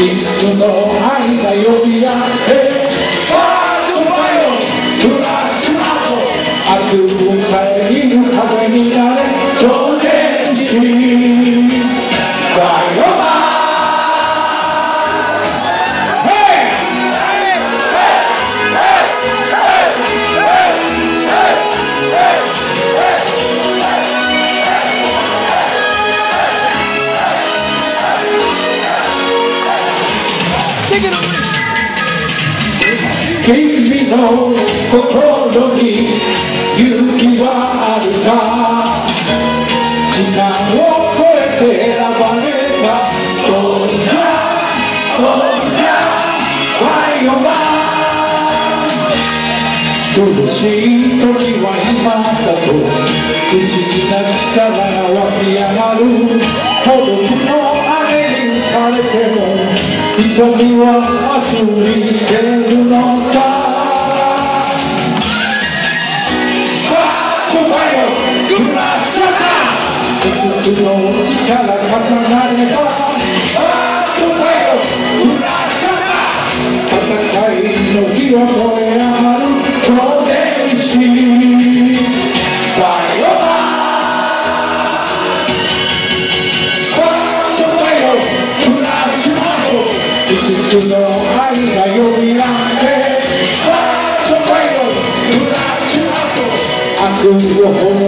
いつの愛が呼び合ってバードファイオフラッシュアウト悪を遮る壁になれ超電子バイオマン君の心に勇気はあるか時間を超えて選ばれたそうじゃバイオマン苦しい時は今だと不思議な力が湧き上がる孤独の雨に打たれても瞳は溢れてるのさバードファイオフラッシュ5つの力重なればバードファイオフラッシュ戦いの火は燃え上がる超電子バイオマン5つの愛が呼び合ってバードファイオフラッシュアウト悪を